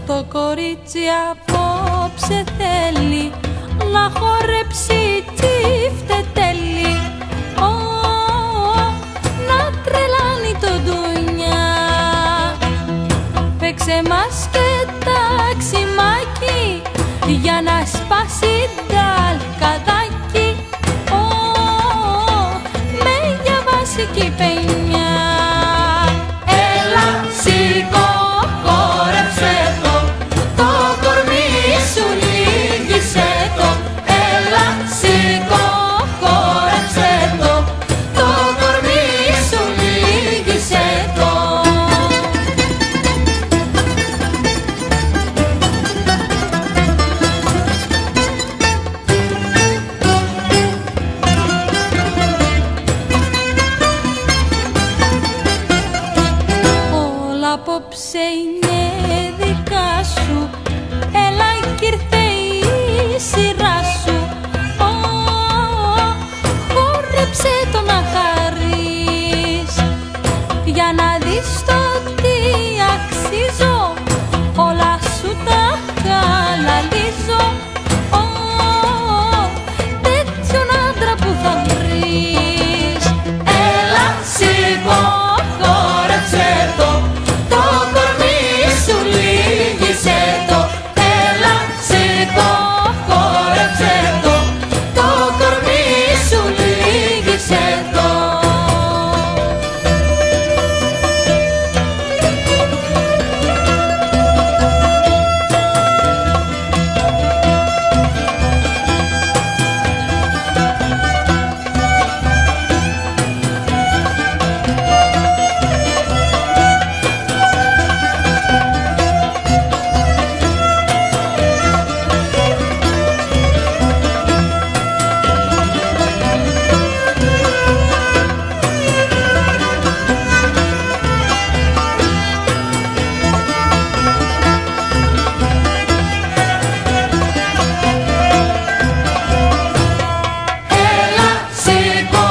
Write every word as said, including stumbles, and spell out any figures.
Το κορίτσι απόψε θέλει να χορέψει τσίφτε τέλει, oh, να τρελάνει το ντουνιά. Παίξε μας και ταξιμάκι για να σπάσει ταλκαδάκι, oh, με διαβάσικη παινιά. Έλα σηκώ, χόρεψε το, το κορμί σου λύγησε το. Έλα σηκώ, χόρεψε το, το κορμί σου λύγησε το. Απόψε είναι δικά σου, έλα κι ήρθε η σειρά σου, oh, χόρεψε το να χαρείς, για να δεις το τι αξίζω, όλα σου τα χαλαλίζω, oh, τέτοιον άντρα που θα βρεις. Έλα σηκώ, χόρεψε το, το κορμί σου λύγησε το. Έλα σηκώ, χόρεψε το, το κορμί σου λύγησε το. Έλα σηκώ,